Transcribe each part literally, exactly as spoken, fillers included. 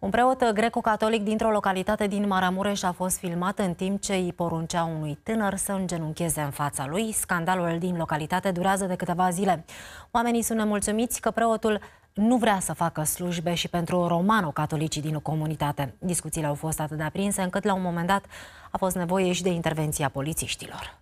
Un preot greco-catolic dintr-o localitate din Maramureș a fost filmat în timp ce îi poruncea unui tânăr să îngenuncheze în fața lui. Scandalul din localitate durează de câteva zile. Oamenii sunt nemulțumiți că preotul nu vrea să facă slujbe și pentru romano-catolicii din comunitate. Discuțiile au fost atât de aprinse încât la un moment dat a fost nevoie și de intervenția polițiștilor.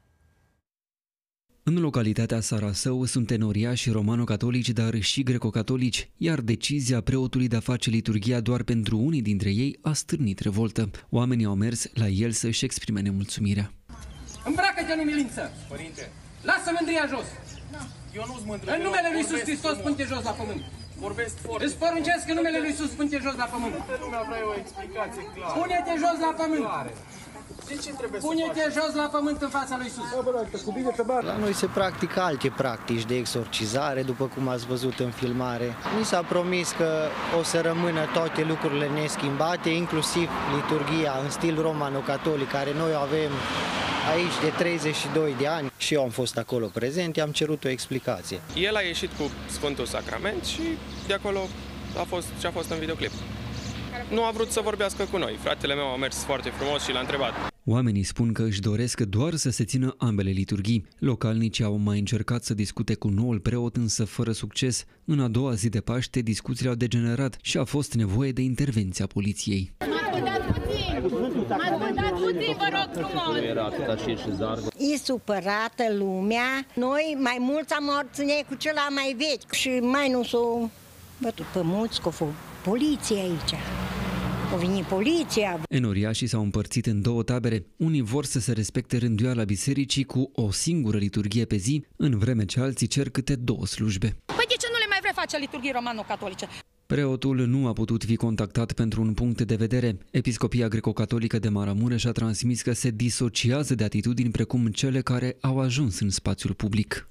În localitatea Sarasău sunt enoriași romano-catolici, dar și greco-catolici, iar decizia preotului de a face liturghia doar pentru unii dintre ei a stârnit revoltă. Oamenii au mers la el să-și exprime nemulțumirea. Îmbracă-te în umilință! Părinte! Lasă mândria jos! No. Eu nu-s mândru. În numele lui Iisus Hristos, spune-te jos la pământ! Vorbesc foarte. Îți poruncesc în numele lui Iisus, spune-te jos la pământ! Toată lumea vrea o explicație clară. Pune-te jos la pământ! De ce trebuie Pune-te jos la pământ în fața lui Iisus! La noi se practică alte practici de exorcizare, după cum ați văzut în filmare. Mi s-a promis că o să rămână toate lucrurile neschimbate, inclusiv liturghia în stil romano-catolic, care noi o avem aici de treizeci și doi de ani. Și eu am fost acolo prezent, i-am cerut o explicație. El a ieșit cu Sfântul Sacrament și de acolo a fost ce a fost în videoclip. Nu a vrut să vorbească cu noi. Fratele meu a mers foarte frumos și l-a întrebat. Oamenii spun că își doresc doar să se țină ambele liturghii. Localnicii au mai încercat să discute cu noul preot, însă fără succes. În a doua zi de Paște, discuțiile au degenerat și a fost nevoie de intervenția poliției. M-ați bădat puțin! M-ați bădat puțin, vă rog frumos! E supărată lumea. Noi mai mulți am ține cu cela mai vechi și mai nu s-o bătut pe mulți, că a fost poliție aici. A venit poliția. Enoriașii s-au împărțit în două tabere. Unii vor să se respecte rânduiala bisericii cu o singură liturghie pe zi, în vreme ce alții cer câte două slujbe. Păi de ce nu le mai vrea face liturghii romano-catolice? Preotul nu a putut fi contactat pentru un punct de vedere. Episcopia greco-catolică de Maramureș a transmis că se disociază de atitudini precum cele care au ajuns în spațiul public.